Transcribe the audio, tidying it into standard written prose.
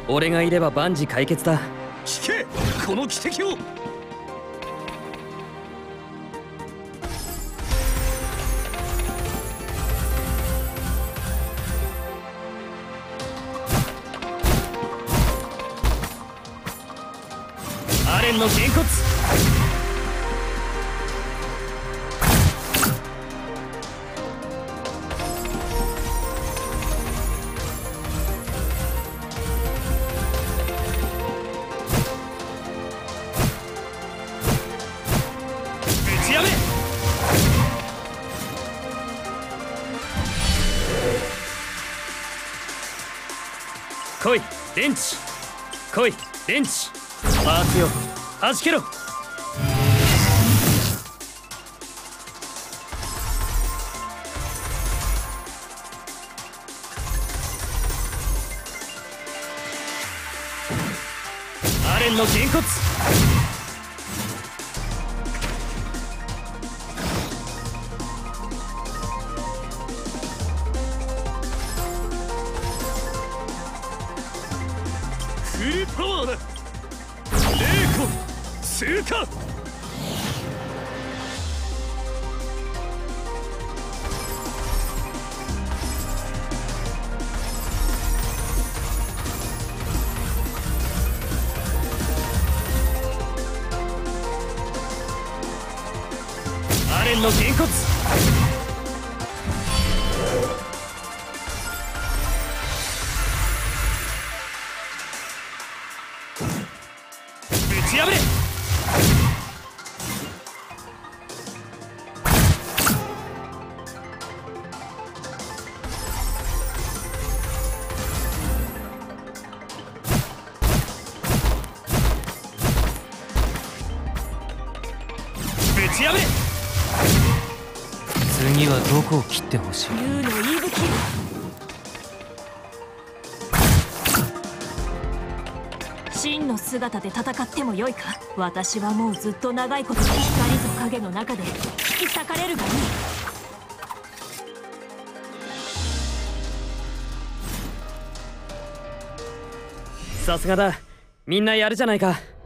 俺がいれば万事解決だ。 聞けこの汽笛を。 アレンのげんこつ。ぶちやめ。来い電池。来い電池。パーツよはじけろ。アレンのげんこつ。 フルパワーだ。霊魂通過。 アレンのげんこつ。ぶち破れ。ぶち破れ。次はどこを切ってほしい。 竜の息吹。真の姿で戦ってもよいか。私はもうずっと長いこと光と影の中で引き裂かれるがいい。 さすがだ。みんなやるじゃないか。